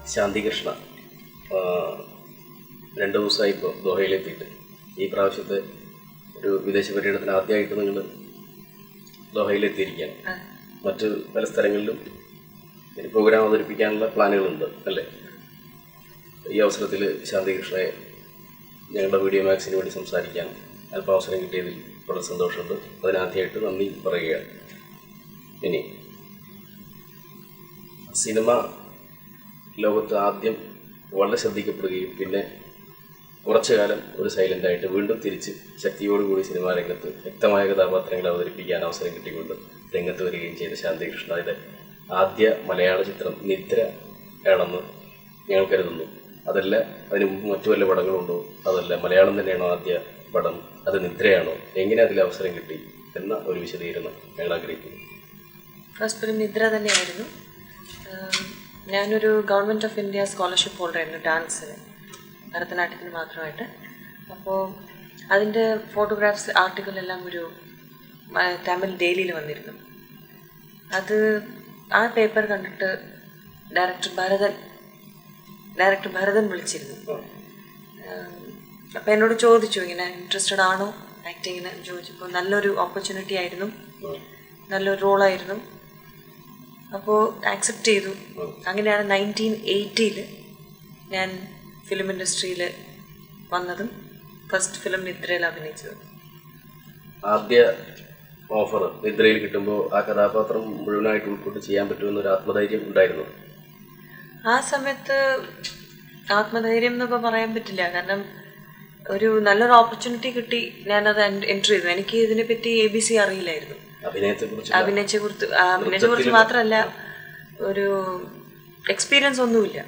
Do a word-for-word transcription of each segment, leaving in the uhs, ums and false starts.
Shanthi Krishna. രണ്ട് ദിവസമായി ഇപ്പോൾ ദോഹയിലെത്തിയിട്ട് ഈ പ്രാവശ്യത്തെ ഒരു വിദേശ പര്യടനത്തിന് ആദ്യമായിട്ട് നിങ്ങൾ ദോഹയിലെത്തിയിരിക്കുകയാണ്. മറ്റ് പല സ്ഥലങ്ങളിലും പ്രോഗ്രാം അവതരിപ്പിക്കാനുള്ള പ്ലാനുകളുണ്ട് അല്ലേ? ഈ അവസരത്തിൽ ശാന്തി കൃഷ്ണയെ ഞങ്ങളുടെ വീഡിയോ മാക്സിന് വേണ്ടി സംസാരിക്കാൻ അല്പം അവസരം കിട്ടിയതിൽ വളരെ സന്തോഷമുണ്ട്. അതിനാദ്യമായിട്ട് നന്ദി പറയുകയാണ്. ഇനി സിനിമ ലോകത്ത് ആദ്യം വളരെ ശ്രദ്ധിക്കപ്പെടുകയും പിന്നെ കുറച്ചു കാലം ഒരു സൈലൻ്റായിട്ട് വീണ്ടും തിരിച്ച് ശക്തിയോടുകൂടി സിനിമാ രംഗത്ത് വ്യക്തമായ കഥാപാത്രങ്ങളെ അവതരിപ്പിക്കാൻ അവസരം കിട്ടിക്കൊണ്ട് രംഗത്ത് വരികയും ചെയ്ത ശാന്തി കൃഷ്ണയുടെ ആദ്യ മലയാള ചിത്രം നിദ്ര ആണെന്ന് ഞങ്ങൾ കരുതുന്നു. അതല്ല അതിന് മുമ്പ് മറ്റു വല്ല പടങ്ങളുണ്ടോ? അതല്ല മലയാളം തന്നെയാണോ ആദ്യ പടം? അത് നിദ്രയാണോ? എങ്ങനെ അതിൽ അവസരം കിട്ടി എന്ന ഒരു വിശദീകരണം ഞങ്ങൾ ആഗ്രഹിക്കുന്നു. ഫസ്റ്റ് ഫിലിം നിദ്ര തന്നെയായിരുന്നു. ഞാനൊരു ഗവൺമെൻറ് ഓഫ് ഇന്ത്യ സ്കോളർഷിപ്പ് ഹോൾഡറായിരുന്നു ഡാൻസിന്, ഭരതനാട്യത്തിന് മാത്രമായിട്ട്. അപ്പോൾ അതിൻ്റെ ഫോട്ടോഗ്രാഫ്സ് ആർട്ടിക്കിളെല്ലാം ഒരു തമിഴ് ഡെയിലിയിൽ വന്നിരുന്നു. അത് ആ പേപ്പർ കണ്ടിട്ട് ഡയറക്ടർ ഭരതൻ ഡയറക്ടർ ഭരതൻ വിളിച്ചിരുന്നു. അപ്പോൾ എന്നോട് ചോദിച്ചു, ഇങ്ങനെ ഇൻട്രസ്റ്റഡ് ആണോ ആക്ടിങ്ങിന് ചോദിച്ചപ്പോൾ നല്ലൊരു ഓപ്പർച്യൂണിറ്റി ആയിരുന്നു, നല്ലൊരു റോളായിരുന്നു. അപ്പോൾ ആക്സെപ്റ്റ് ചെയ്തു. അങ്ങനെയാണ് നയൻറ്റീൻ എയ്റ്റിയിൽ ഞാൻ ഫിലിം ഇൻഡസ്ട്രിയിൽ വന്നതും ഫസ്റ്റ് ഫിലിം നിദ്രയിൽ അഭിനയിച്ചതും. ആദ്യ ഓഫർ നിദ്രയിൽ കിട്ടുമ്പോൾ ആ കഥാപാത്രം മുഴുവനായിട്ട് ഉൾക്കൊണ്ട് ചെയ്യാൻ പറ്റുമെന്നൊരു ആത്മധൈര്യം ഉണ്ടായിരുന്നു. ആ സമയത്ത് ആത്മധൈര്യം എന്നൊക്കെ പറയാൻ പറ്റില്ല, കാരണം ഒരു നല്ലൊരു ഓപ്പർച്യൂണിറ്റി കിട്ടി, ഞാനത് എൻട്രി ചെയ്തു. എനിക്ക് ഇതിനെപ്പറ്റി എ ബി സി അറിയില്ലായിരുന്നു. അഭിനയത്തെ കുറിച്ച് അഭിനയത്തെ കുറിച്ച് മാത്രമല്ല, ഒരു എക്സ്പീരിയൻസ് ഒന്നുമില്ല.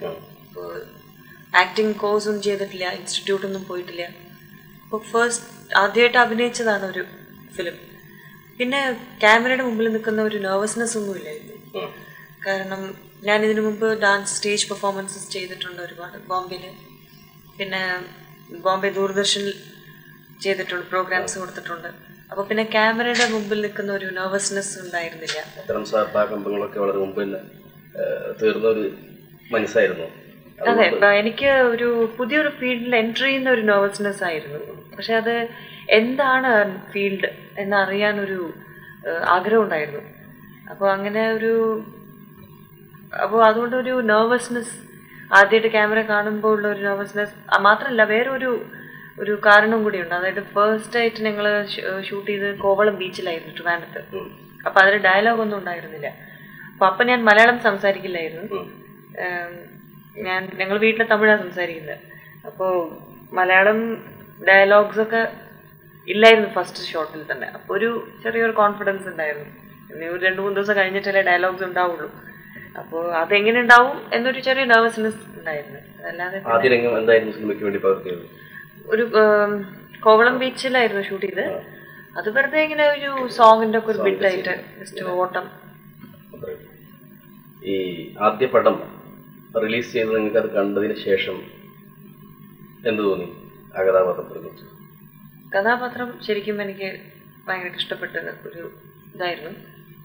ആക്ടിങ് കോഴ്സ് ഒന്നും ചെയ്തിട്ടില്ല, ഇൻസ്റ്റിറ്റ്യൂട്ടൊന്നും പോയിട്ടില്ല. അപ്പോൾ ഫസ്റ്റ് ആദ്യമായിട്ട് അഭിനയിച്ചതാണ് ഒരു ഫിലിം. പിന്നെ ക്യാമറയുടെ മുമ്പിൽ നിൽക്കുന്ന ഒരു നെർവസ്നെസ് ഒന്നും ഇല്ലായിരുന്നു. കാരണം ഞാൻ ഇതിനു മുമ്പ് ഡാൻസ് സ്റ്റേജ് പെർഫോമൻസസ് ചെയ്തിട്ടുണ്ട് ഒരുപാട് ബോംബെയിൽ, പിന്നെ ബോംബെ ദൂരദർശനിൽ ചെയ്തിട്ടുണ്ട്, പ്രോഗ്രാംസ് കൊടുത്തിട്ടുണ്ട്. അപ്പോൾ പിന്നെ ക്യാമറയുടെ മുമ്പിൽ നിൽക്കുന്ന ഒരു നെർവസ്നെസ് ഉണ്ടായിരുന്നില്ല. അത്തരം സാധാരണങ്ങളൊക്കെ വളരെ മുമ്പ് തന്നെ തീർന്ന ഒരു മനസ്സായിരുന്നു. അതെ, എനിക്ക് ഒരു പുതിയൊരു ഫീൽഡിൽ എൻട്രി ചെയ്യുന്ന ഒരു നെർവസ്നെസ് ആയിരുന്നു. പക്ഷെ അത് എന്താണ് ഫീൽഡ് എന്നറിയാനൊരു ആഗ്രഹം ഉണ്ടായിരുന്നു. അപ്പോൾ അങ്ങനെ ഒരു അപ്പോൾ അതുകൊണ്ടൊരു നെർവസ്നെസ്, ആദ്യമായിട്ട് ക്യാമറ കാണുമ്പോൾ ഉള്ള ഒരു നെർവസ്നെസ് മാത്രമല്ല, വേറൊരു ഒരു കാരണം കൂടിയുണ്ട്. അതായത് ഫസ്റ്റ് ആയിട്ട് ഞങ്ങൾ ഷൂട്ട് ചെയ്ത് കോവളം ബീച്ചിലായിരുന്നു, ട്രിവാൻഡ്രത്ത്. അപ്പം അതിൽ ഡയലോഗ് ഒന്നും ഉണ്ടായിരുന്നില്ല. അപ്പം അപ്പം ഞാൻ മലയാളം സംസാരിക്കില്ലായിരുന്നു. ഞാൻ ഞങ്ങൾ വീട്ടിലെ തമിഴാണ് സംസാരിക്കുന്നത്. അപ്പോൾ മലയാളം ഡയലോഗ്സൊക്കെ ഇല്ലായിരുന്നു ഫസ്റ്റ് ഷോട്ടിൽ തന്നെ. അപ്പോൾ ഒരു ചെറിയൊരു കോൺഫിഡൻസ് ഉണ്ടായിരുന്നു. ഇനി ഒരു രണ്ട് മൂന്ന് ദിവസം കഴിഞ്ഞിട്ടല്ലേ ഡയലോഗ്സ് ഉണ്ടാവുള്ളൂ. അപ്പോൾ അതെങ്ങനെ ഉണ്ടാവും എന്നൊരു ചെറിയ നെർവസ്നെസ് ഉണ്ടായിരുന്നു. അതല്ലാതെ ഒരു കോവളം ബീച്ചിലായിരുന്നു ഷൂട്ട് ചെയ്ത്. അത് വെറുതെ ഇങ്ങനെ ഒരു സോങ്ങിന്റെ ഒക്കെ ഒരു ബിറ്റായിട്ട് ജസ്റ്റ് ഓട്ടം. ഈ ആദ്യ പടം റിലീസ് ചെയ്ത് നിങ്ങൾക്ക് അത് കണ്ടതിന് ശേഷം എന്ത് തോന്നി ആ കഥാപാത്രത്തെ കുറിച്ച്? കഥാപാത്രം ശരിക്കും എനിക്ക് ഭയങ്കര ഇഷ്ടപ്പെട്ട ഒരു ഇതായിരുന്നു.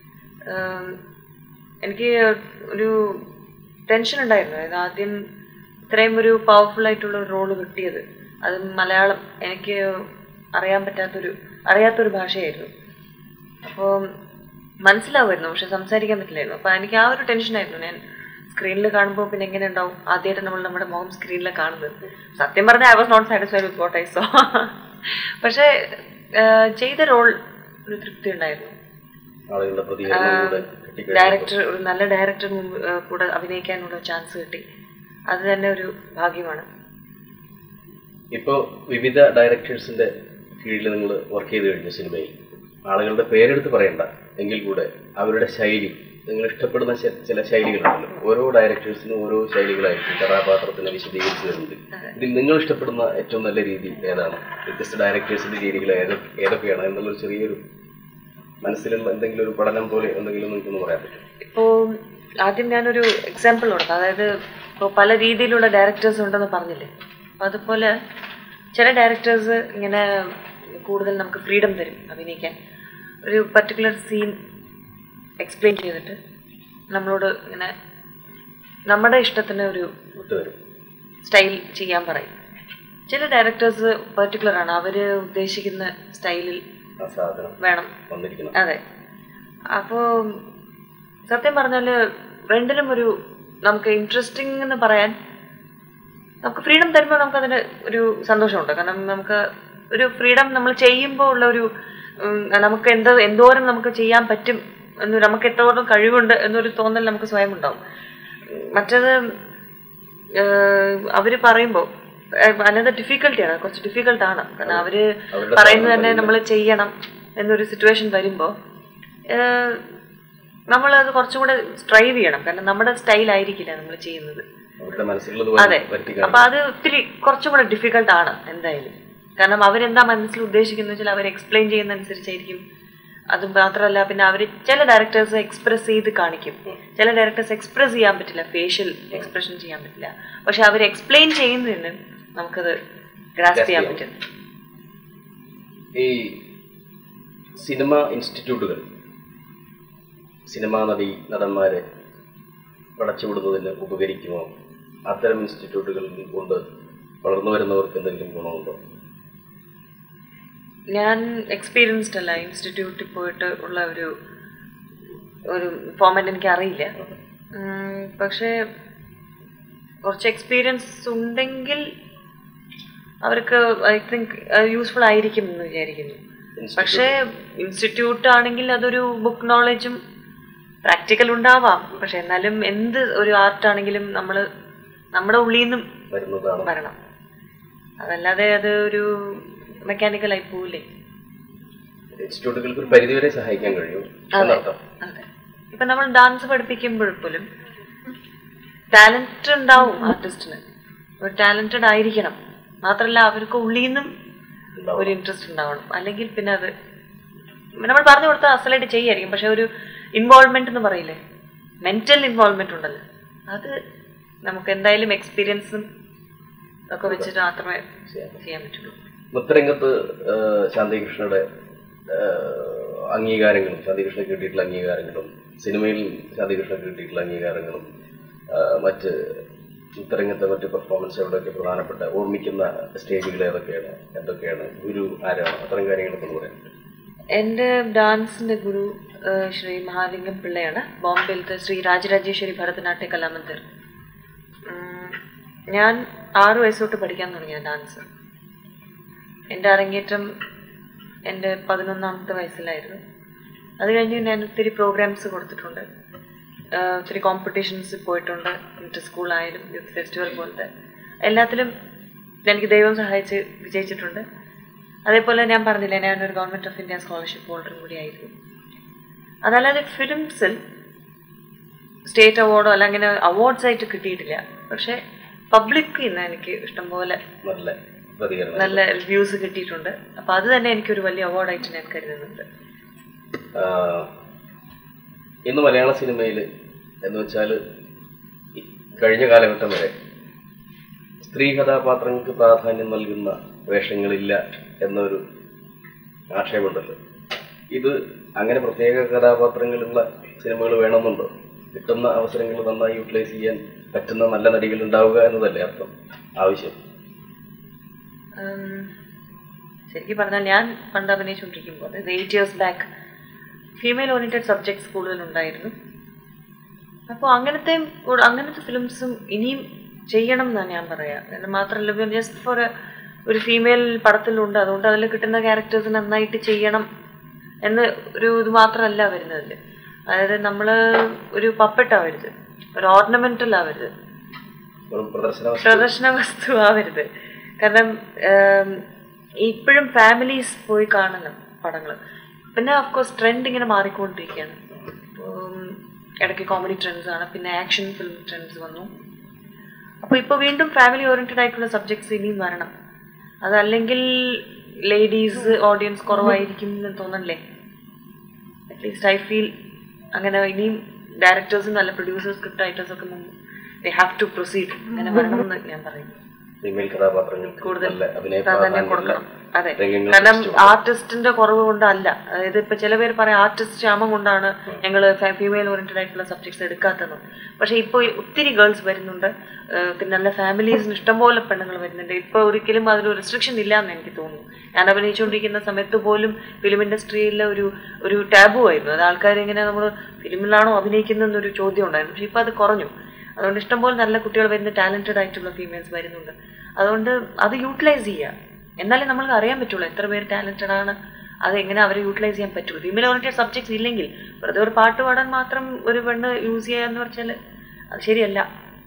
എനിക്ക് ഒരു ടെൻഷൻ ഉണ്ടായിരുന്നു. അതായത് ആദ്യം ഇത്രയും ഒരു പവർഫുൾ ആയിട്ടുള്ള ഒരു റോള് കിട്ടിയത്, അത് മലയാളം എനിക്ക് അറിയാൻ പറ്റാത്തൊരു അറിയാത്തൊരു ഭാഷയായിരുന്നു. അപ്പോൾ മനസ്സിലാവുമായിരുന്നു, പക്ഷെ സംസാരിക്കാൻ പറ്റില്ലായിരുന്നു. അപ്പോൾ എനിക്ക് ആ ഒരു ടെൻഷനായിരുന്നു. ഞാൻ സ്ക്രീനിൽ കാണുമ്പോൾ പിന്നെ എങ്ങനെ ഉണ്ടാവും, ആദ്യമായിട്ട് നമ്മൾ നമ്മുടെ മുഖം സ്ക്രീനിൽ കാണുന്നത്. സത്യം പറഞ്ഞാൽ I was not satisfied with what I saw. പക്ഷേ ചെയ്ത റോൾ ഒരു തൃപ്തി ഉണ്ടായിരുന്നു. ഡയറക്ടർ ഒരു നല്ല ഡയറക്ടർ കൂടെ അഭിനയിക്കാനുള്ള ചാൻസ് കിട്ടി, അത് തന്നെ ഒരു ഭാഗ്യമാണ്. ഇപ്പോൾ വിവിധ ഡയറക്ടേഴ്സിന്റെ കീഴിൽ നിങ്ങൾ വർക്ക് ചെയ്ത് കഴിഞ്ഞു സിനിമയിൽ. ആളുകളുടെ പേരെടുത്ത് പറയണ്ട എങ്കിൽ കൂടെ അവരുടെ ശൈലി, നിങ്ങൾ ഇഷ്ടപ്പെടുന്ന ചില ശൈലികളുണ്ടല്ലോ. ഓരോ ഡയറക്ടേഴ്സിനും ഓരോ ശൈലികളായിരിക്കും കഥാപാത്രത്തിനെ വിശദീകരിച്ചു തരുന്നത്. ഇതിൽ നിങ്ങൾ ഇഷ്ടപ്പെടുന്ന ഏറ്റവും നല്ല രീതി ഏതാണ്? വ്യത്യസ്ത ഡയറക്ടേഴ്സിന്റെ രീതികൾ ഏതൊക്കെയാണ് എന്നുള്ളൊരു ചെറിയൊരു മനസ്സിലുള്ള എന്തെങ്കിലും ഒരു പഠനം പോലെ എന്തെങ്കിലും നിങ്ങൾക്കൊന്ന് പറയാൻ പറ്റും? ഇപ്പോൾ ആദ്യം ഞാനൊരു എക്സാമ്പിൾ കൊടുക്കാം. അതായത് ഇപ്പോൾ പല രീതിയിലുള്ള ഡയറക്ടേഴ്സ് ഉണ്ടെന്ന് പറഞ്ഞില്ലേ, അപ്പം അതുപോലെ ചില ഡയറക്ടേഴ്സ് ഇങ്ങനെ കൂടുതൽ നമുക്ക് ഫ്രീഡം തരും അഭിനയിക്കാൻ. ഒരു പർട്ടിക്കുലർ സീൻ എക്സ്പ്ലെയിൻ ചെയ്തിട്ട് നമ്മളോട് ഇങ്ങനെ നമ്മുടെ ഇഷ്ടത്തിന് ഒരു വിട്ടുതരും, സ്റ്റൈൽ ചെയ്യാൻ പറയും. ചില ഡയറക്ടേഴ്സ് പെർട്ടിക്കുലർ ആണ്, അവര് ഉദ്ദേശിക്കുന്ന സ്റ്റൈലിൽ വേണം. അതെ. അപ്പോൾ സത്യം പറഞ്ഞാൽ രണ്ടിലും ഒരു നമുക്ക് ഇൻട്രസ്റ്റിംഗ് എന്ന് പറയാൻ നമുക്ക് ഫ്രീഡം തരുമ്പോൾ നമുക്കതിന് ഒരു സന്തോഷമുണ്ട്. കാരണം നമുക്ക് ഒരു ഫ്രീഡം നമ്മൾ ചെയ്യുമ്പോൾ ഉള്ള ഒരു നമുക്ക് എന്തോ എന്തോരം നമുക്ക് ചെയ്യാൻ പറ്റും എന്ന്, നമുക്ക് എത്രത്തോളം കഴിവുണ്ട് എന്നൊരു തോന്നൽ നമുക്ക് സ്വയം ഉണ്ടാവും. മറ്റത് അവര് പറയുമ്പോൾ അല്ലാതെ ഡിഫിക്കൽട്ടിയാണ്, കുറച്ച് ഡിഫിക്കൽട്ടാണ്. കാരണം അവര് പറയുന്നത് തന്നെ നമ്മൾ ചെയ്യണം എന്നൊരു സിറ്റുവേഷൻ വരുമ്പോൾ നമ്മളത് കുറച്ചും കൂടെ സ്ട്രൈവ് ചെയ്യണം. കാരണം നമ്മുടെ സ്റ്റൈലായിരിക്കില്ല നമ്മൾ ചെയ്യുന്നത്. അതെ. അപ്പൊ അത് ഒത്തിരി കുറച്ചും കൂടെ ഡിഫിക്കൽട്ടാണ് എന്തായാലും. കാരണം അവരെന്താ മനസ്സിൽ ഉദ്ദേശിക്കുന്നത് വെച്ചാൽ അവർ എക്സ്പ്ലെയിൻ ചെയ്യുന്ന അനുസരിച്ചായിരിക്കും. അത് മാത്രമല്ല, പിന്നെ അവർ ചില ഡയറക്ടേഴ്സ് എക്സ്പ്രസ് ചെയ്ത് കാണിക്കും, ചില ഡയറക്ടേഴ്സ് എക്സ്പ്രസ് ചെയ്യാൻ പറ്റില്ല, ഫേഷ്യൽ എക്സ്പ്രഷൻ ചെയ്യാൻ പറ്റില്ല. പക്ഷെ അവർ എക്സ്പ്ലെയിൻ ചെയ്യുന്നതിന് നമുക്കത് ഗ്രാസ്പ് ചെയ്യാൻ പറ്റും. ഈ സിനിമ ഇൻസ്റ്റിറ്റ്യൂട്ടുകൾ സിനിമാ നടി നടന്മാരെ പടച്ചുവിടുന്നതിന് ഉപകരിക്കുമോ? അത്തരം ഇൻസ്റ്റിറ്റ്യൂട്ടുകളിൽ കൊണ്ട് വളർന്നു വരുന്നവർക്ക് എന്തെങ്കിലും ഗുണമുണ്ടോ? ഞാൻ എക്സ്പീരിയൻസ്ഡ് അല്ല, ഇൻസ്റ്റിറ്റ്യൂട്ടിൽ പോയിട്ട് ഉള്ള ഒരു ഒരു ഫോമാറ്റ് എനിക്ക് അറിയില്ല. പക്ഷേ കുറച്ച് എക്സ്പീരിയൻസ് ഉണ്ടെങ്കിൽ അവർക്ക് ഐ തിങ്ക് യൂസ്ഫുൾ ആയിരിക്കും എന്ന് വിചാരിക്കുന്നു. പക്ഷേ ഇൻസ്റ്റിറ്റ്യൂട്ട് ആണെങ്കിൽ അതൊരു ബുക്ക് നോളജും പ്രാക്ടിക്കൽ ഉണ്ടാവാം. പക്ഷെ എന്നാലും എന്ത് ഒരു ആർട്ടാണെങ്കിലും നമ്മൾ നമ്മുടെ ഉള്ളിൽ നിന്നും വരണം. അതല്ലാതെ അത് ഒരു മെക്കാനിക്കൽ ആയി പോവില്ലേ. ഇൻസ്റ്റിറ്റ്യൂട്ടുകൾക്ക് ഒരു പരിധിവരെ സഹായിക്കാൻ കഴിയും. അതെ. ഇപ്പൊ നമ്മൾ ഡാൻസ് പഠിപ്പിക്കുമ്പോഴെപ്പോലും ടാലന്റ് ഉണ്ടാവും ആർട്ടിസ്റ്റിന്, ഒരു ടാലന്റഡ് ആയിരിക്കണം. മാത്രമല്ല അവർക്ക് ഉള്ളിൽ നിന്നും ഒരു ഇൻട്രസ്റ്റ് ഉണ്ടാവണം. അല്ലെങ്കിൽ പിന്നെ അത് നമ്മൾ പറഞ്ഞു കൊടുത്താൽ അസലായിട്ട് ചെയ്യായിരിക്കും. പക്ഷെ ഒരു ഇൻവോൾവ്മെന്റ് എന്ന് പറയില്ലേ, മെന്റൽ ഇൻവോൾവ്മെന്റ് ഉണ്ടല്ലോ, അത് നമുക്ക് എന്തായാലും എക്സ്പീരിയൻസും ഒക്കെ വെച്ചിട്ട് മാത്രമേ ചെയ്യാൻ പറ്റുള്ളൂ. നൃത്തരംഗത്ത് ശാന്തി കൃഷ്ണയുടെ അംഗീകാരങ്ങളും ശാന്തി കൃഷ്ണ കിട്ടിയിട്ടുള്ള അംഗീകാരങ്ങളും സിനിമയിൽ ശാന്തി കൃഷ്ണ കിട്ടിയിട്ടുള്ള അംഗീകാരങ്ങളും മറ്റ് നൃത്തരംഗത്തെ മറ്റ് പെർഫോമൻസ് എവിടെയൊക്കെ പ്രധാനപ്പെട്ട ഓർമ്മിക്കുന്ന സ്റ്റേജുകൾ ഏതൊക്കെയാണ്, എന്തൊക്കെയാണ്, ഗുരു ആരാണ്, അത്തരം കാര്യങ്ങളൊക്കെ പറയാൻ? എൻ്റെ ഡാൻസിന്റെ ഗുരു ശ്രീ മഹാലിംഗം പിള്ളയാണ്, ബോംബെയിലത്തെ ശ്രീ രാജരാജേശ്വരി ഭരതനാട്യ കലാമന്ദിർ. ഞാൻ ആറു വയസ്സ് തൊട്ട് പഠിക്കാൻ തുടങ്ങിയ ഡാൻസ്. എൻ്റെ അരങ്ങേറ്റം എൻ്റെ പതിനൊന്നാമത്തെ വയസ്സിലായിരുന്നു. അത് കഴിഞ്ഞ് ഞാൻ ഒത്തിരി പ്രോഗ്രാംസ് കൊടുത്തിട്ടുണ്ട്, ഒത്തിരി കോമ്പറ്റീഷൻസ് പോയിട്ടുണ്ട്. ഇന്റർ സ്കൂളായാലും യൂത്ത് ഫെസ്റ്റിവൽ പോലത്തെ എല്ലാത്തിലും എനിക്ക് ദൈവം സഹായിച്ച് വിജയിച്ചിട്ടുണ്ട്. അതേപോലെ ഞാൻ പറഞ്ഞില്ലേ, ഞാനൊരു ഗവൺമെൻറ് ഓഫ് ഇന്ത്യ സ്കോളർഷിപ്പ് ഹോൾഡറും കൂടിയായിരുന്നു. അതല്ലാതെ ഫിലിംസിൽ സ്റ്റേറ്റ് അവാർഡോ അല്ല അങ്ങനെ അവാർഡ്സ് ആയിട്ട് കിട്ടിയിട്ടില്ല. പക്ഷെ പബ്ലിക്കിൽ നിന്ന് എനിക്ക് ഇഷ്ടംപോലെ നല്ല റിവ്യൂസ് കിട്ടിയിട്ടുണ്ട്. അപ്പം അത് തന്നെ എനിക്കൊരു വലിയ അവാർഡായിട്ട് ഞാൻ കരുതുന്നുണ്ട്. ഇന്ന് മലയാള സിനിമയിൽ എന്ന് വെച്ചാൽ കഴിഞ്ഞ കാലഘട്ടം വരെ സ്ത്രീ കഥാപാത്രങ്ങൾക്ക് പ്രാധാന്യം നൽകുന്ന വേഷങ്ങളില്ല എന്നൊരു ആക്ഷേപമുണ്ടല്ലോ. ഇത് അങ്ങനെ പ്രത്യേക കഥാപാത്രങ്ങളുള്ള സിനിമകൾ വേണമെന്നുണ്ടോ? കിട്ടുന്ന അവസരങ്ങൾ നന്നായി യൂട്ടിലൈസ് ചെയ്യാൻ പറ്റുന്ന നല്ല നടികൾ ഉണ്ടാവുക എന്നതല്ലേ അർത്ഥം, ആവശ്യം? ശരിക്കും പറഞ്ഞാൽ ഞാൻ പണ്ട് അഭിനയിച്ചുകൊണ്ടിരിക്കുമ്പോൾ അതായത് eight years back female oriented subjects കൂടുതലുണ്ടായിരുന്നു. അപ്പോൾ അങ്ങനത്തെ അങ്ങനത്തെ ഫിലിംസും ഇനിയും ചെയ്യണം എന്നാണ് ഞാൻ പറയാം. കാരണം മാത്രമല്ല ജസ്റ്റ് ഫോർ ഒരു ഫീമെയിൽ പടത്തിലുണ്ട്, അതുകൊണ്ട് അതിൽ കിട്ടുന്ന ക്യാരക്ടേഴ്സ് നന്നായിട്ട് ചെയ്യണം എന്ന് ഒരു ഇത് മാത്രമല്ല വരുന്നതിൽ. അതായത് നമ്മൾ ഒരു പപ്പട്ടാവരുത്, ഒരു ഓർണമെന്റൽ ആവരുത്, പ്രദർശന വസ്തു ആവരുത്. കാരണം ഇപ്പോഴും ഫാമിലീസ് പോയി കാണുന്ന പടങ്ങൾ. പിന്നെ ഓഫ്കോഴ്സ് ട്രെൻഡ് ഇങ്ങനെ മാറിക്കൊണ്ടിരിക്കുകയാണ്. ഇടയ്ക്ക് കോമഡി ട്രെൻഡ്സ് ആണ്, പിന്നെ ആക്ഷൻ ഫിലിം ട്രെൻഡ്സ് വന്നു. അപ്പോൾ ഇപ്പോൾ വീണ്ടും ഫാമിലി ഓറിയന്റഡ് ആയിട്ടുള്ള സബ്ജക്ട്സ് ഇനിയും വരണം. അതല്ലെങ്കിൽ ലേഡീസ് ഓഡിയൻസ് കുറവായിരിക്കും എന്ന് തോന്നണല്ലേ. അറ്റ്ലീസ്റ്റ് ഐ ഫീൽ അങ്ങനെ ഇനിയും ഡയറക്ടേഴ്സും നല്ല പ്രൊഡ്യൂസേഴ്സ് സ്ക്രിപ്റ്റ് റൈറ്റേഴ്സ് ഒക്കെ ദേ ഹാവ് ടു പ്രൊസീഡ് അങ്ങനെ വരണമെന്ന് ഞാൻ പറയുന്നു. ഫീമെയിൽ കഥാപാത്രങ്ങൾക്ക് കൂടുതൽ പ്രാധാന്യം കൊടുക്കണം. അതെ, കാരണം ആർട്ടിസ്റ്റിന്റെ കുറവ് കൊണ്ടല്ല. അതായത് ഇപ്പൊ ചില പേര് പറയാം ആർട്ടിസ്റ്റ് ക്ഷാമം കൊണ്ടാണ് ഞങ്ങൾ ഫീമെയിൽ ഓറിയന്റഡ് ആയിട്ടുള്ള സബ്ജക്ട്സ് എടുക്കാത്തത്. പക്ഷെ ഇപ്പൊ ഒത്തിരി ഗേൾസ് വരുന്നുണ്ട്, പിന്നെ നല്ല ഫാമിലീസിന് ഇഷ്ടംപോലെ പെണ്ണുങ്ങൾ വരുന്നുണ്ട്. ഇപ്പൊ ഒരിക്കലും അതൊരു റെസ്ട്രിക്ഷൻ ഇല്ല എന്ന് എനിക്ക് തോന്നുന്നു. ഞാൻ അഭിനയിച്ചുകൊണ്ടിരിക്കുന്ന സമയത്ത് പോലും ഫിലിം ഇൻഡസ്ട്രിയിലെ ഒരു ഒരു ടാബു ആയിരുന്നു. അത് ആൾക്കാർ ഇങ്ങനെ നമ്മൾ ഫിലിമിലാണോ അഭിനയിക്കുന്നതെന്നൊരു ചോദ്യം ഉണ്ടായിരുന്നു. പക്ഷെ ഇപ്പൊ അത് കുറഞ്ഞു. അതുകൊണ്ട് ഇഷ്ടംപോലെ നല്ല കുട്ടികൾ വരുന്ന ടാലന്റഡ് ആയിട്ടുള്ള ഫീമെയിൽസ് വരുന്നുണ്ട്. അതുകൊണ്ട് അത് യൂട്ടിലൈസ് ചെയ്യുക, എന്നാലേ നമ്മൾക്ക് അറിയാൻ പറ്റുള്ളൂ എത്ര പേര് ടാലന്റഡ് ആണ്, അത് എങ്ങനെ അവരെ യൂട്ടിലൈസ് ചെയ്യാൻ പറ്റുള്ളൂ. ഫീമെയിൽ ഓറിയന്റഡ് സബ്ജക്ട്സ് ഇല്ലെങ്കിൽ വെറുതെ ഒരു പാട്ട് പാടാൻ മാത്രം ഒരു പെണ്ണ് യൂസ് ചെയ്യുക എന്ന് പറഞ്ഞാൽ അത് ശരിയല്ല.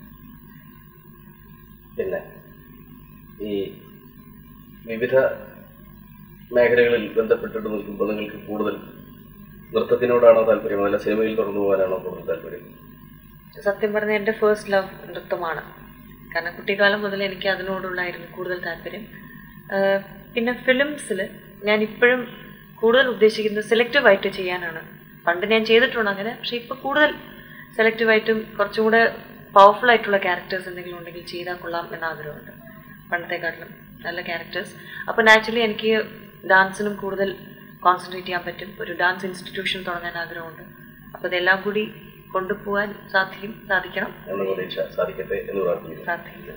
പിന്നെ ഈ വിവിധ മേഖലകളിൽ ബന്ധപ്പെട്ടിട്ട് നിൽക്കുമ്പോൾ നിങ്ങൾക്ക് കൂടുതൽ നൃത്തത്തിനോടാണോ താല്പര്യം, അതല്ല സിനിമയിൽ തുടർന്നു പോകാനാണോ കൂടുതൽ താല്പര്യം? സത്യം പറഞ്ഞാൽ എൻ്റെ ഫസ്റ്റ് ലവ് നൃത്തമാണ്. കാരണം കുട്ടിക്കാലം മുതൽ എനിക്ക് അതിനോടുള്ളായിരുന്നു കൂടുതൽ താല്പര്യം. പിന്നെ ഫിലിംസിൽ ഞാൻ ഇപ്പോഴും കൂടുതൽ ഉദ്ദേശിക്കുന്നത് സെലക്റ്റീവായിട്ട് ചെയ്യാനാണ്. പണ്ട് ഞാൻ ചെയ്തിട്ടുണ്ട് അങ്ങനെ, പക്ഷെ ഇപ്പോൾ കൂടുതൽ സെലക്റ്റീവായിട്ടും കുറച്ചും കൂടെ പവർഫുൾ ആയിട്ടുള്ള ക്യാരക്ടേഴ്സ് എന്തെങ്കിലും ഉണ്ടെങ്കിൽ ചെയ്താൽ കൊള്ളാം എന്ന ആഗ്രഹമുണ്ട്, പണ്ടത്തെക്കാട്ടിലും നല്ല ക്യാരക്ടേഴ്സ്. അപ്പോൾ നാച്ചുറലി എനിക്ക് ഡാൻസിനും കൂടുതൽ കോൺസെൻട്രേറ്റ് ചെയ്യാൻ പറ്റും. ഒരു ഡാൻസ് ഇൻസ്റ്റിറ്റ്യൂഷൻ തുടങ്ങാൻ ആഗ്രഹമുണ്ട്. അപ്പോൾ ഇതെല്ലാം കൂടി കൊണ്ടുപോകാൻ സാധിക്കും സാധിക്കണം എന്ന പ്രതീക്ഷ സാധിക്കട്ടെ എന്ന് പ്രാർത്ഥിക്കുന്നു. പ്രാർത്ഥിക്കുന്നു.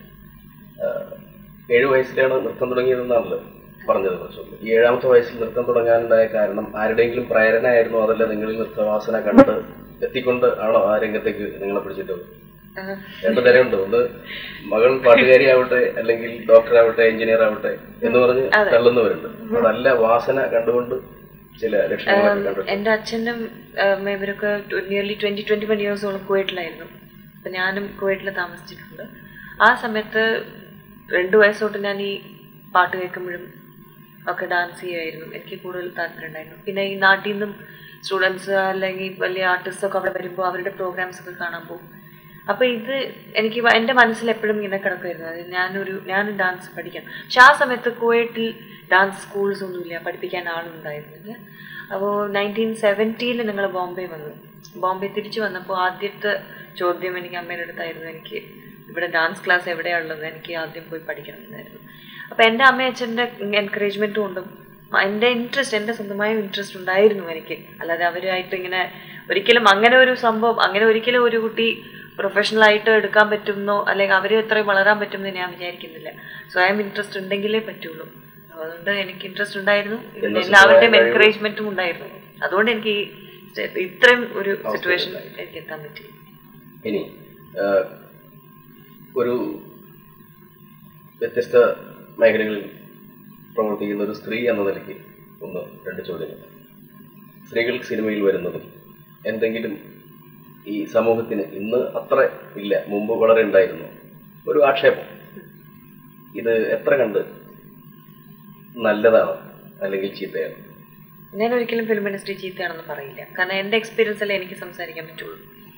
ഏഴു വയസ്സിലാണ് നൃത്തം തുടങ്ങിയതെന്നാണല്ലോ പറഞ്ഞത്. കുറച്ചുള്ളൂ ഈ ഏഴാമത്തെ വയസ്സിൽ നൃത്തം തുടങ്ങാനുണ്ടായ കാരണം ആരുടെയെങ്കിലും പ്രേരണ ആയിരുന്നു, അതല്ല നിങ്ങളിൽ നൃത്തവാസന കണ്ട് എത്തിക്കൊണ്ട് ആണോ ആ രംഗത്തേക്ക് നിങ്ങളെ പിടിച്ചിട്ടത്? രണ്ടു തരമുണ്ട്. ഒന്ന് മകൾ പാട്ടുകാരി ആവട്ടെ, അല്ലെങ്കിൽ ഡോക്ടർ ആവട്ടെ, എഞ്ചിനീയർ ആവട്ടെ എന്ന് പറഞ്ഞ് തള്ളുന്നവരുണ്ട്. അതല്ല വാസന കണ്ടുകൊണ്ട് ചില ലക്ഷണങ്ങളൊക്കെ കണ്ടു. എന്റെ അച്ഛനും ഇവരൊക്കെ നിയർലി ട്വന്റി ട്വന്റി വൺ ഇയേഴ്സോളം കുവൈറ്റിലായിരുന്നു. അപ്പൊ ഞാനും കുവൈറ്റിൽ താമസിച്ചിട്ടുണ്ട്. ആ സമയത്ത് രണ്ടു വയസ്സോട്ട് ഞാൻ ഈ പാട്ട് കേൾക്കുമ്പോഴും ഒക്കെ ഡാൻസ് ചെയ്യുമായിരുന്നു. എനിക്ക് കൂടുതൽ താല്പര്യം ഉണ്ടായിരുന്നു. പിന്നെ ഈ നാട്ടിൽ നിന്നും സ്റ്റുഡൻസ് അല്ലെങ്കിൽ വലിയ ആർട്ടിസ്റ്റ് ഒക്കെ അവിടെ വരുമ്പോൾ അവരുടെ പ്രോഗ്രാംസ് ഒക്കെ കാണാൻ പോകും. അപ്പൊ ഇത് എനിക്ക് എന്റെ മനസ്സിൽ എപ്പോഴും ഇങ്ങനെ കിടക്കുമായിരുന്നു, അത് ഞാനൊരു ഞാനും ഡാൻസ് പഠിക്കണം. പക്ഷെ ആ സമയത്ത് കുവൈറ്റിൽ ഡാൻസ് സ്കൂൾസ് ഒന്നുമില്ല, പഠിപ്പിക്കാൻ ആളുണ്ടായിരുന്നില്ല. അപ്പോൾ നയൻറ്റീൻ സെവൻറ്റിയിൽ ഞങ്ങൾ ബോംബെ വന്നു. ബോംബെ തിരിച്ചു വന്നപ്പോൾ ആദ്യത്തെ ചോദ്യം എനിക്ക് അമ്മയുടെ അടുത്തായിരുന്നു, എനിക്ക് ഇവിടെ ഡാൻസ് ക്ലാസ് എവിടെയാണുള്ളത്, എനിക്ക് ആദ്യം പോയി പഠിക്കണം എന്നായിരുന്നു. അപ്പം എൻ്റെ അമ്മ അച്ഛൻ്റെ എൻകറേജ്മെൻറ്റും കൊണ്ടും എൻ്റെ ഇൻട്രസ്റ്റ്, എൻ്റെ സ്വന്തമായ ഇൻട്രസ്റ്റ് ഉണ്ടായിരുന്നു എനിക്ക്. അല്ലാതെ അവരായിട്ട് ഇങ്ങനെ ഒരിക്കലും അങ്ങനെ ഒരു സംഭവം, അങ്ങനെ ഒരിക്കലും ഒരു കുട്ടി പ്രൊഫഷണലായിട്ട് എടുക്കാൻ പറ്റുമെന്നോ അല്ലെങ്കിൽ അവർ എത്രയും വളരാൻ പറ്റുമെന്ന് ഞാൻ വിചാരിക്കുന്നില്ല. സ്വയം ഇൻട്രസ്റ്റ് ഉണ്ടെങ്കിലേ പറ്റുള്ളൂ. അതുകൊണ്ട് എനിക്ക് ഇൻട്രസ്റ്റ് ഉണ്ടായിരുന്നു, എല്ലാവരുടെയും എൻകറേജ്മെന്റും ഉണ്ടായിരുന്നു. അതുകൊണ്ട് എനിക്ക് ഇത്രയും ഒരു സിറ്റുവേഷൻ എനിക്ക് എത്താൻ പറ്റി. ഇനി ഒരു വ്യത്യസ്ത മേഖലകളിൽ പ്രവർത്തിക്കുന്ന ഒരു സ്ത്രീ എന്ന നിലയ്ക്ക് ഒന്ന് രണ്ട് ചോദ്യങ്ങൾ. സ്ത്രീകൾ സിനിമയിൽ വരുന്നതും എന്തെങ്കിലും ഈ സമൂഹത്തിന് ഇന്ന് അത്ര ഇല്ല, മുമ്പ് വളരെ ഉണ്ടായിരുന്നു, ഒരു ആക്ഷേപം, ഇത് എത്ര കണ്ട് നല്ലതാണ് അല്ലെങ്കിൽ ചീത്തയാണ്? ഞാൻ ഒരിക്കലും ഫിലിം ഇൻഡസ്ട്രി ചീത്തയാണെന്ന് പറയില്ല. കാരണം എൻ്റെ എക്സ്പീരിയൻസ് അല്ലേ എനിക്ക് സംസാരിക്കാൻ പറ്റുള്ളൂ.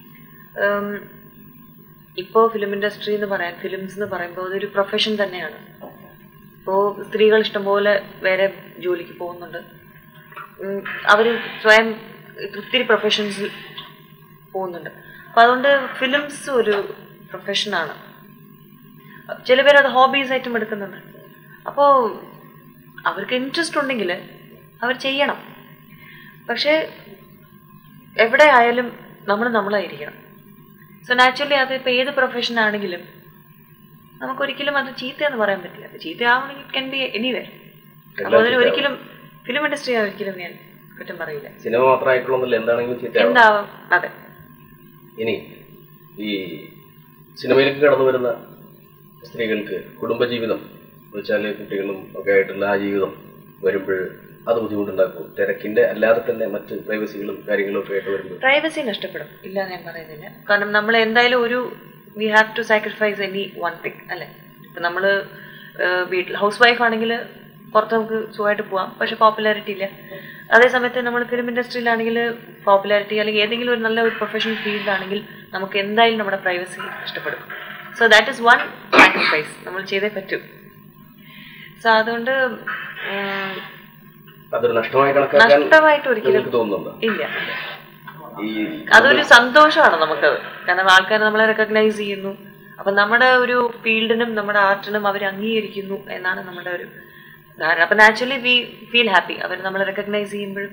ഇപ്പോൾ ഫിലിം ഇൻഡസ്ട്രി എന്ന് പറയാൻ, ഫിലിംസ് എന്ന് പറയുമ്പോൾ അതൊരു പ്രൊഫഷൻ തന്നെയാണ്. ഇപ്പോൾ സ്ത്രീകൾ ഇഷ്ടംപോലെ വേറെ ജോലിക്ക് പോകുന്നുണ്ട്, അവർ സ്വയം ഒത്തിരി പ്രൊഫഷൻസിൽ പോകുന്നുണ്ട്. അപ്പം അതുകൊണ്ട് ഫിലിംസ് ഒരു പ്രൊഫഷനാണ്. ചില പേര് അത് ഹോബീസായിട്ടും എടുക്കുന്നുണ്ട്. അപ്പോൾ അവർക്ക് ഇൻട്രസ്റ്റ് ഉണ്ടെങ്കിൽ അവർ ചെയ്യണം. പക്ഷേ എവിടെ ആയാലും നമ്മൾ നമ്മളായിരിക്കണം. സോ നാച്ചുറലി അത് ഇപ്പോൾ ഏത് പ്രൊഫഷൻ ആണെങ്കിലും നമുക്കൊരിക്കലും അത് ചീത്തയെന്ന് പറയാൻ പറ്റില്ല. അത് ചീത്തയാവണമെങ്കിൽ ഇറ്റ് ക്യാൻ ബി എനിവേർ. അപ്പോൾ അതിന് ഒരിക്കലും ഫിലിം ഇൻഡസ്ട്രി ഒരിക്കലും ഞാൻ കുറ്റം പറയില്ല. സിനിമ മാത്രമായിട്ടുള്ള എന്താണെങ്കിലും എന്താവും. അതെ. ഇനി ഈ സിനിമയിലേക്ക് കടന്നു വരുന്ന സ്ത്രീകൾക്ക് കുടുംബജീവിതം വെച്ചാൽ കുട്ടികളും ഒക്കെ ആയിട്ടുള്ള ആ ജീവിതം വരുമ്പോൾ അത് ബുദ്ധിമുട്ടുണ്ടാക്കും. തിരക്കിന്റെ അല്ലാതെ തന്നെ മറ്റ് പ്രൈവസികളും കാര്യങ്ങളും ഒക്കെ ആയിട്ട് വരുമ്പോൾ പ്രൈവസി നഷ്ടപ്പെടും, ഇല്ല ഞാൻ പറയുന്നില്ല. കാരണം നമ്മൾ എന്തായാലും ഒരു we have to sacrifice any one thing അല്ലേ. ഇപ്പം നമ്മൾ വീട്ടിൽ ഹൗസ് വൈഫ് ആണെങ്കിൽ പുറത്ത് നമുക്ക് സുഖമായിട്ട് പോവാം, പക്ഷെ പോപ്പുലാരിറ്റി ഇല്ല. അതേസമയത്ത് നമ്മൾ ഫിലിം ഇൻഡസ്ട്രിയിലാണെങ്കിൽ പോപ്പുലാരിറ്റി അല്ലെങ്കിൽ ഏതെങ്കിലും ഒരു നല്ല ഒരു പ്രൊഫഷണൽ ഫീൽഡാണെങ്കിൽ നമുക്ക് എന്തായാലും നമ്മുടെ പ്രൈവസി നഷ്ടപ്പെടും. So that is one sacrifice നമ്മൾ ചെയ്തേ പറ്റൂ. സോ അതുകൊണ്ട് നഷ്ടമായിട്ട് ഒരിക്കലും ഇല്ല. അതൊരു സന്തോഷമാണ് നമുക്കത്. കാരണം ആൾക്കാർ നമ്മളെ റെക്കഗ്നൈസ് ചെയ്യുന്നു, അപ്പൊ നമ്മുടെ ഒരു ഫീൽഡിനും നമ്മുടെ ആർട്ടിനും അവർ അംഗീകരിക്കുന്നു എന്നാണ് നമ്മുടെ ഒരു ധാരണ. അപ്പം നാച്ചുറലി വി ഫീൽ ഹാപ്പി അവർ നമ്മളെ റെക്കഗ്നൈസ് ചെയ്യുമ്പോഴും.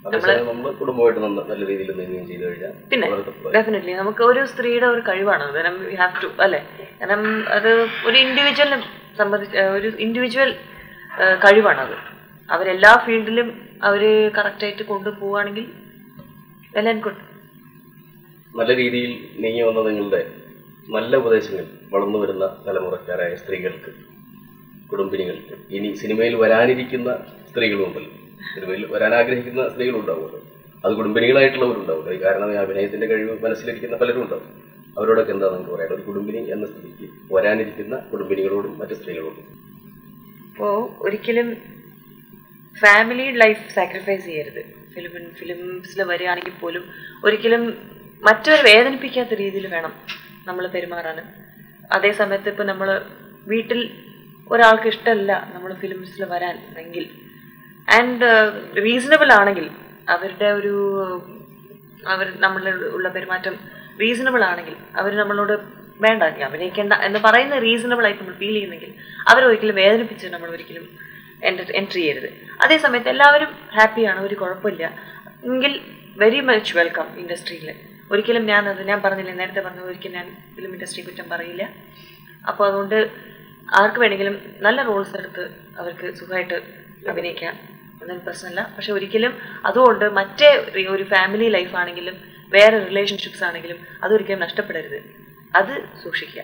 പിന്നെ ഡെഫിനറ്റ്ലി നമുക്ക് ഒരു സ്ത്രീയുടെ ഒരു കഴിവാണ് അത്, വി ഹാവ് ടു അല്ലേ, കാരണം അത് ഒരു ഇൻഡിവിജ്വലിനെ സംബന്ധിച്ച് ഒരു ഇൻഡിവിജ്വൽ കഴിവാണത്. അവരെല്ലാ ഫീൽഡിലും അവർ കറക്റ്റായിട്ട് കൊണ്ടുപോവുകയാണെങ്കിൽ വെൽ ആൻഡ് ഗുഡ്. നല്ല രീതിയിൽ നീങ്ങി വന്ന നിങ്ങളുടെ നല്ല ഉപദേശങ്ങൾ വളർന്നു വരുന്ന തലമുറക്കാരായ സ്ത്രീകൾക്ക്, കുടുംബിനികൾക്ക്, ഇനി സിനിമയിൽ വരാനിരിക്കുന്ന സ്ത്രീകളുണ്ടല്ലോ, സിനിമയിൽ വരാൻ ആഗ്രഹിക്കുന്ന സ്ത്രീകളുണ്ടാവുമല്ലോ, അത് കുടുംബിനികളായിട്ടുള്ളവരുണ്ടാവുമല്ലോ. കാരണം ഈ അഭിനയത്തിന്റെ കഴിവ് മനസ്സിലിരിക്കുന്ന പലരും ഉണ്ടാവും. അവരോടൊക്കെ എന്താ നിങ്ങൾക്ക് പറയാം, ഒരു കുടുംബിനി എന്ന സ്ഥിതിക്ക് വരാനിരിക്കുന്ന കുടുംബിനികളോടും മറ്റു സ്ത്രീകളോടും? അപ്പോൾ ഒരിക്കലും ഫാമിലി ലൈഫ് സാക്രിഫൈസ് ചെയ്യരുത്. ഫിലിം ഫിലിംസിൽ വരികയാണെങ്കിൽ പോലും ഒരിക്കലും മറ്റൊരു വേദനിപ്പിക്കാത്ത രീതിയിൽ വേണം നമ്മൾ പെരുമാറാനും. അതേ സമയത്ത് ഇപ്പം നമ്മൾ വീട്ടിൽ ഒരാൾക്ക് ഇഷ്ടമല്ല നമ്മൾ ഫിലിംസിൽ വരാൻ എങ്കിൽ, ആൻഡ് റീസണബിൾ ആണെങ്കിൽ അവരുടെ ഒരു അവർ നമ്മളുടെ ഉള്ള പെരുമാറ്റം റീസണബിൾ ആണെങ്കിൽ അവർ നമ്മളോട് വേണ്ട അഭിനയിക്കേണ്ട എന്ന് പറയുന്ന റീസണബിൾ ആയിട്ട് നമ്മൾ ഫീൽ ചെയ്യുന്നെങ്കിൽ അവരൊരിക്കലും വേദനിപ്പിച്ച് നമ്മൾ ഒരിക്കലും എൻ്റർ എൻട്രി ചെയ്യരുത്. അതേ സമയത്ത് എല്ലാവരും ഹാപ്പിയാണ്, ഒരു കുഴപ്പമില്ല എങ്കിൽ വെരി മച്ച് വെൽക്കം ഇൻഡസ്ട്രിയിൽ. ഒരിക്കലും ഞാൻ അത് ഞാൻ പറഞ്ഞില്ല, നേരത്തെ പറഞ്ഞത് ഒരിക്കലും ഞാൻ ഫിലിം ഇൻഡസ്ട്രി കുറ്റം പറയില്ല. അപ്പോൾ അതുകൊണ്ട് ആർക്ക് വേണമെങ്കിലും നല്ല റോൾസ് എടുത്ത് അവർക്ക് സുഖമായിട്ട് അഭിനയിക്കാം, അതൊന്നും പ്രശ്നമല്ല. പക്ഷെ ഒരിക്കലും അതുകൊണ്ട് മറ്റേ ഒരു ഫാമിലി ലൈഫ് ആണെങ്കിലും വേറെ റിലേഷൻഷിപ്സ് ആണെങ്കിലും അതൊരിക്കലും നഷ്ടപ്പെടരുത്, അത് സൂക്ഷിക്കുക.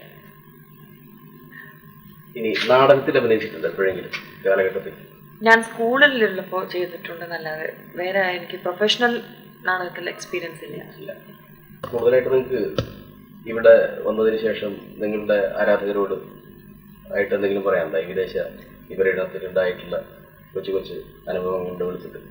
ഇനി നാടകത്തിൽ അഭിനയിച്ചിട്ടുണ്ട് എപ്പോഴെങ്കിലും കാലഘട്ടത്തിൽ? ഞാൻ സ്കൂളിലുള്ളപ്പോൾ ചെയ്തിട്ടുണ്ട് എന്നല്ലാതെ വേറെ എനിക്ക് പ്രൊഫഷണൽ നാടകത്തിൽ എക്സ്പീരിയൻസ് ഇല്ല. കൂടുതലായിട്ട് നിങ്ങൾക്ക് ഇവിടെ വന്നതിന് ശേഷം നിങ്ങളുടെ ആരാധകരോട് ആയിട്ട് എന്തെങ്കിലും പറയാനുണ്ടായി? വിദേശ ഇവരുടെ ഉണ്ടായിട്ടുള്ള കൊച്ചു കൊച്ചു അനുഭവങ്ങൾ വിളിച്ചിട്ട്?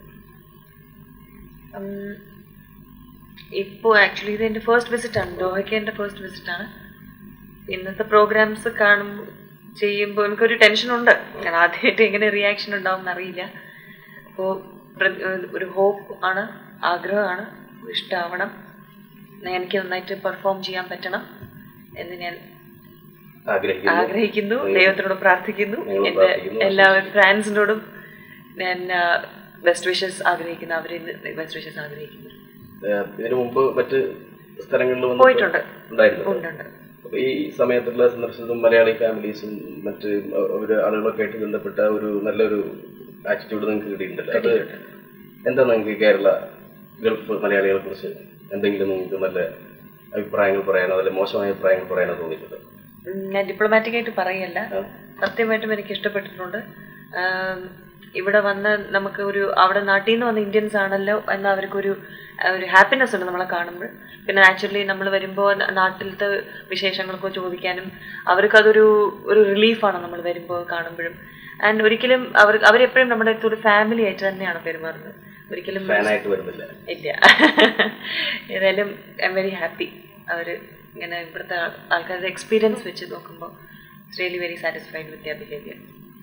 ഇപ്പോൾ ആക്ച്വലി ഇത് എൻ്റെ ഫസ്റ്റ് വിസിറ്റാണ്, ദോഹയ്ക്ക് എൻ്റെ ഫസ്റ്റ് വിസിറ്റാണ്. ഇന്നത്തെ പ്രോഗ്രാംസ് കാണുമ്പോൾ ചെയ്യുമ്പോൾ എനിക്കൊരു ടെൻഷനുണ്ട്, ഞാൻ ആദ്യമായിട്ട് എങ്ങനെ റിയാക്ഷൻ ഉണ്ടാവും എന്നറിയില്ല. അപ്പോൾ ഒരു ഹോപ്പ് ആണ്, ആഗ്രഹമാണ്, ഇഷ്ടമാവണം, എനിക്ക് നന്നായിട്ട് പെർഫോം ചെയ്യാൻ പറ്റണം എന്ന് ഞാൻ ആഗ്രഹിക്കുന്നു, ദൈവത്തിനോട് പ്രാർത്ഥിക്കുന്നു. എൻ്റെ എല്ലാ ഫ്രാൻസിനോടും ഞാൻ ബെസ്റ്റ് വിഷസ് ആഗ്രഹിക്കുന്നു, അവരിൽ ബെസ്റ്റ് വിഷസ് ആഗ്രഹിക്കുന്നു. ഇതിനു മുമ്പ് മറ്റ് സ്ഥലങ്ങളിൽ പോയിട്ടുണ്ട്, ഉണ്ട്. ഈ സമയത്തുള്ള സന്ദർശനവും മലയാളി ഫാമിലീസും മറ്റ് ഒരു ആളുകളൊക്കെ ആയിട്ട് ബന്ധപ്പെട്ട ഒരു നല്ലൊരു ആറ്റിറ്റ്യൂഡ് നിങ്ങൾക്ക് കിട്ടിയിട്ടുണ്ടല്ലോ. അത് എന്താ നിങ്ങൾക്ക് കേരള ഗൾഫ് മലയാളികളെ കുറിച്ച് എന്തെങ്കിലും നിങ്ങൾക്ക് നല്ല അഭിപ്രായങ്ങൾ പറയാനോ അതല്ല മോശമായ അഭിപ്രായങ്ങൾ പറയാനോ തോന്നിയിട്ടുണ്ട്? ഞാൻ ഡിപ്ലോമാറ്റിക് ആയിട്ട് പറയല്ല, സത്യമായിട്ടും എനിക്ക് ഇഷ്ടപ്പെട്ടിട്ടുണ്ട്. ഇവിടെ വന്ന് നമുക്ക് ഒരു അവിടെ നാട്ടിൽ നിന്ന് വന്ന ഇന്ത്യൻസ് ആണല്ലോ എന്ന അവർക്കൊരു ഒരു ഹാപ്പിനെസ് ഉണ്ട് നമ്മളെ കാണുമ്പോൾ. പിന്നെ നാച്ചുറലി നമ്മൾ വരുമ്പോൾ നാട്ടിലത്തെ വിശേഷങ്ങളൊക്കെ ചോദിക്കാനും അവർക്കതൊരു ഒരു റിലീഫാണ് നമ്മൾ വരുമ്പോൾ കാണുമ്പോഴും. ആൻഡ് ഒരിക്കലും അവർ അവരെപ്പോഴും നമ്മുടെ അടുത്ത് ഒരു ഫാമിലി ആയിട്ട് തന്നെയാണ് പെരുമാറുന്നത്, ഒരിക്കലും ഇല്ല. ഏതായാലും ഐ എം വെരി ഹാപ്പി. അവർ ഇങ്ങനെ ഇവിടുത്തെ ആൾക്കാരുടെ എക്സ്പീരിയൻസ് വെച്ച് നോക്കുമ്പോൾ it's really very satisfied with their behaviour.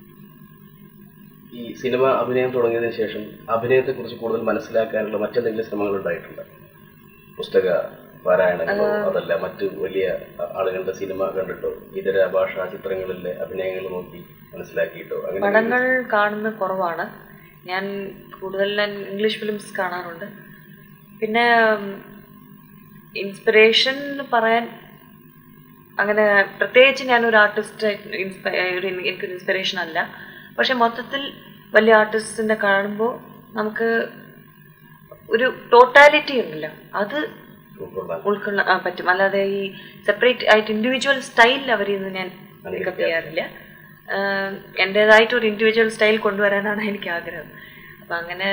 ഈ സിനിമ അഭിനയം തുടങ്ങിയതിനു ശേഷം അഭിനയത്തെക്കുറിച്ച് കൂടുതൽ മനസ്സിലാക്കാനുള്ള മറ്റെന്തെങ്കിലും ശ്രമങ്ങൾ ഉണ്ടായിട്ടുണ്ട്? പുസ്തക പാരായണങ്ങളോ അതല്ല മറ്റു വലിയ ആളുകളുടെ സിനിമ കണ്ടിട്ടോ ഇതര ഭാഷാ ചിത്രങ്ങളിലെ അഭിനയങ്ങൾ നോക്കി മനസ്സിലാക്കിയിട്ടോ? പടങ്ങൾ കാണുന്നത് കുറവാണ്, ഞാൻ കൂടുതൽ ഞാൻ ഇംഗ്ലീഷ് ഫിലിംസ് കാണാറുണ്ട്. പിന്നെ ഇൻസ്പിറേഷൻ പറയാൻ അങ്ങനെ പ്രത്യേകിച്ച് ഞാനൊരു ആർട്ടിസ്റ്റ് എനിക്കൊരു ഇൻസ്പിറേഷൻ അല്ല. പക്ഷെ മൊത്തത്തിൽ വലിയ ആർട്ടിസ്റ്റിനെ കാണുമ്പോൾ നമുക്ക് ഒരു ടോട്ടാലിറ്റി ഉണ്ടല്ലോ, അത് ഉൾക്കൊള്ളാൻ പറ്റും. അല്ലാതെ ഈ സെപ്പറേറ്റ് ആയിട്ട് ഇൻഡിവിജ്വൽ സ്റ്റൈലിൽ അവരിൽ നിന്ന് ഞാൻ പിക്കപ്പ് ചെയ്യാറില്ല. എൻ്റെതായിട്ട് ഒരു ഇൻഡിവിജ്വൽ സ്റ്റൈൽ കൊണ്ടുവരാനാണ് എനിക്ക് ആഗ്രഹം. അപ്പൊ അങ്ങനെ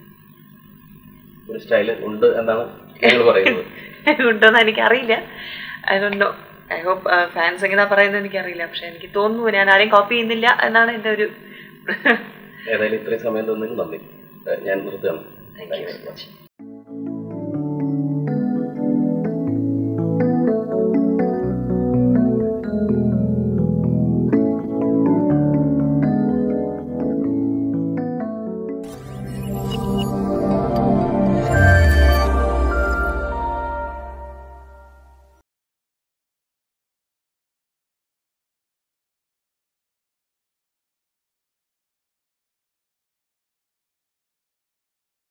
ഒരു സ്റ്റൈൽ ഉണ്ട് എന്നാണ് ഉണ്ടോന്ന് എനിക്കറിയില്ല. I don't know, I hope fans എങ്ങനെയാ പറയുന്നത് എനിക്കറിയില്ല. പക്ഷെ എനിക്ക് തോന്നുന്നു ഞാൻ ആരെയും കോപ്പി ചെയ്യുന്നില്ല എന്നാണ് എൻ്റെ ഒരു. ഏതായാലും ഇത്രയും സമയം തന്നതിന് നന്ദി. ഞാൻ നിർത്തുകയാണ്. Thank you very much.